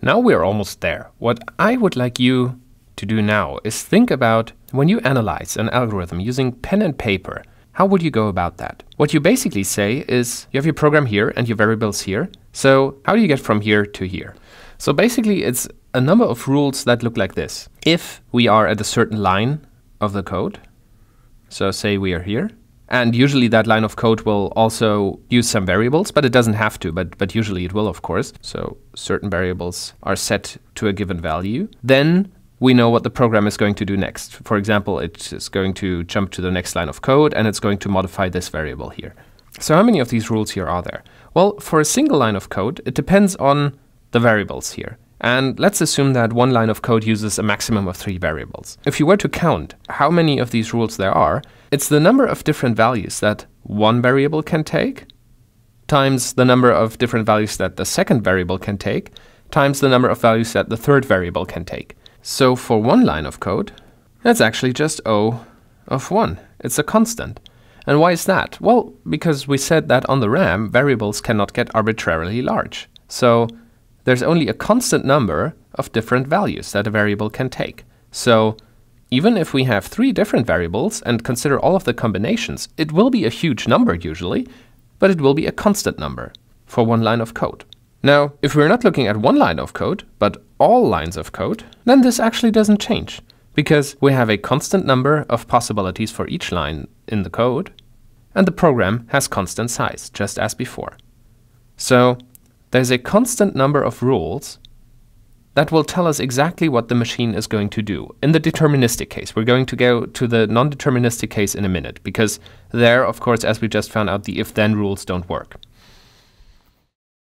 Now we're almost there. What I would like you to do now is think about when you analyze an algorithm using pen and paper, how would you go about that? What you basically say is you have your program here and your variables here. So how do you get from here to here? So basically it's a number of rules that look like this. If we are at a certain line of the code, so say we are here, and usually that line of code will also use some variables, but it doesn't have to, but usually it will, of course. So certain variables are set to a given value. Then we know what the program is going to do next. For example, it is going to jump to the next line of code and it's going to modify this variable here. So how many of these rules here are there? Well, for a single line of code, it depends on the variables here. And let's assume that one line of code uses a maximum of 3 variables. If you were to count how many of these rules there are, it's the number of different values that one variable can take, times the number of different values that the second variable can take, times the number of values that the third variable can take. So for one line of code, that's actually just O of 1. It's a constant. And why is that? Well, because we said that on the RAM, variables cannot get arbitrarily large. So there's only a constant number of different values that a variable can take. So even if we have 3 different variables and consider all of the combinations, it will be a huge number usually, but it will be a constant number for one line of code. Now, if we're not looking at one line of code, but all lines of code, then this actually doesn't change, because we have a constant number of possibilities for each line in the code, and the program has constant size, just as before. So there's a constant number of rules that will tell us exactly what the machine is going to do. In the deterministic case, we're going to go to the non-deterministic case in a minute, because there, of course, as we just found out, the if-then rules don't work.